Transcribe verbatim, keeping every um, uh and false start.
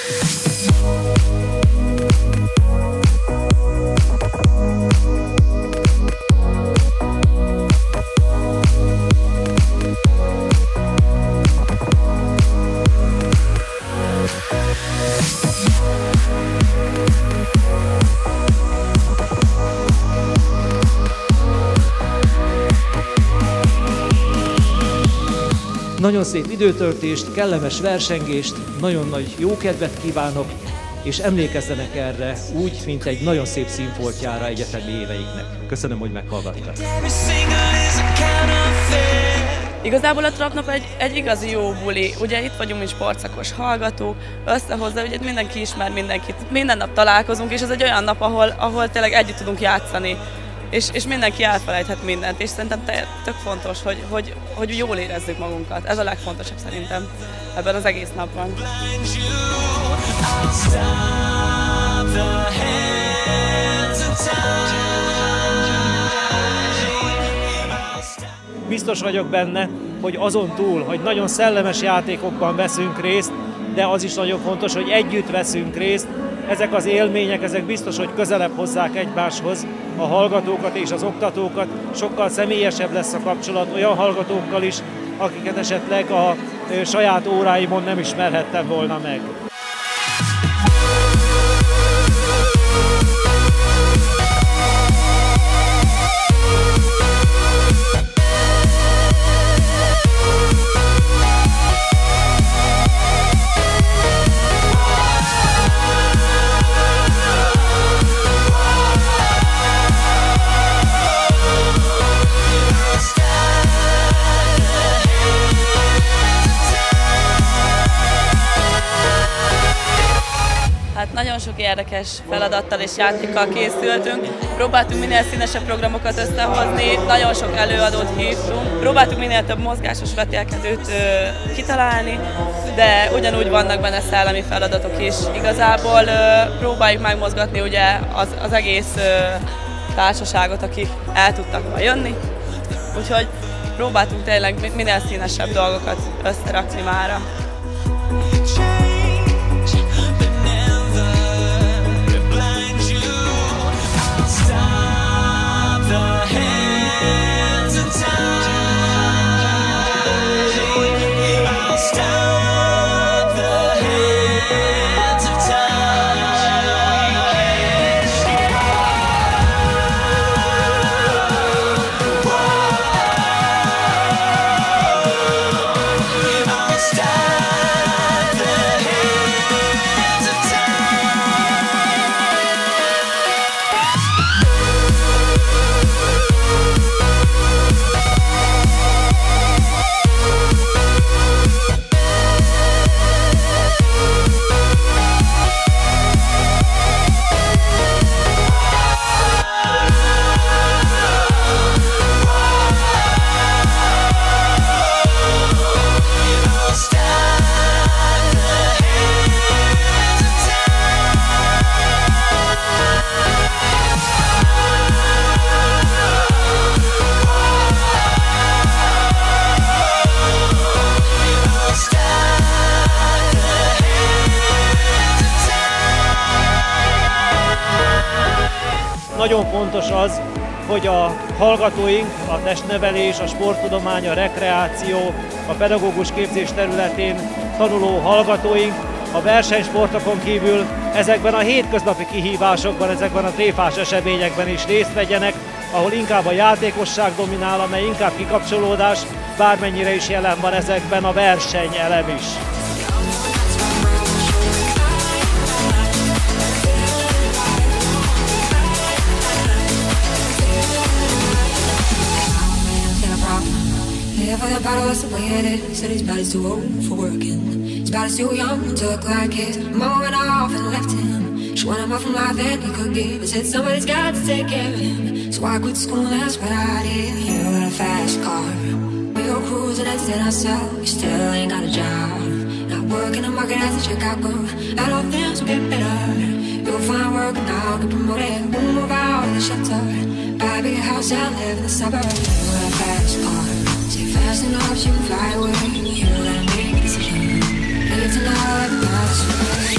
Nagyon szép időtöltést, kellemes versengést, nagyon nagy jókedvet kívánok, és emlékezzenek erre úgy, mint egy nagyon szép színfoltjára egyetemi éveiknek. Köszönöm, hogy meghallgattak. Igazából a Trapnap egy, egy igazi jó buli. Ugye itt vagyunk, mint sportszakos hallgatók, összehozza, ugye mindenki ismer mindenkit. Minden nap találkozunk, és ez egy olyan nap, ahol, ahol tényleg együtt tudunk játszani. És, és mindenki elfelejthet mindent, és szerintem te, tök fontos, hogy, hogy, hogy jól érezzük magunkat. Ez a legfontosabb szerintem ebben az egész napban. Biztos vagyok benne, hogy azon túl, hogy nagyon szellemes játékokban veszünk részt, de az is nagyon fontos, hogy együtt veszünk részt. Ezek az élmények, ezek biztos, hogy közelebb hozzák egymáshoz a hallgatókat és az oktatókat. Sokkal személyesebb lesz a kapcsolat olyan hallgatókkal is, akiket esetleg a saját óráimon nem ismerhettem volna meg. Nagyon sok érdekes feladattal és játékkal készültünk. Próbáltunk minél színesebb programokat összehozni, nagyon sok előadót hívtunk. Próbáltunk minél több mozgásos vetélkedőt ö, kitalálni, de ugyanúgy vannak benne szellemi feladatok is. Igazából ö, próbáljuk megmozgatni ugye az, az egész ö, társaságot, akik el tudtak ma jönni. Úgyhogy próbáltunk tényleg minél színesebb dolgokat összerakni mára. Nagyon fontos az, hogy a hallgatóink, a testnevelés, a sporttudomány, a rekreáció, a pedagógus képzés területén tanuló hallgatóink a versenysportokon kívül ezekben a hétköznapi kihívásokban, ezekben a tréfás eseményekben is részt vegyenek, ahol inkább a játékosság dominál, amely inkább kikapcsolódás, bármennyire is jelen van ezekben a versenyelem is. For the battle, that's the way it is. Said his body's too old for working. His body's too young to look like his mama went off and left him. She wanted more from life than he could give. I said somebody's got to take care of him. So I quit school and that's what I did. You got a fast car. We go cruising and set ourselves. You still ain't got a job. Not working the market as a Chicago. That all things will get better. You'll find work and I'll get promoted. We'll move out of the shelter. Buy a big house and live in the suburbs. You got a fast car. Fast enough, you can fly away. You gotta make a decision. Live tonight, not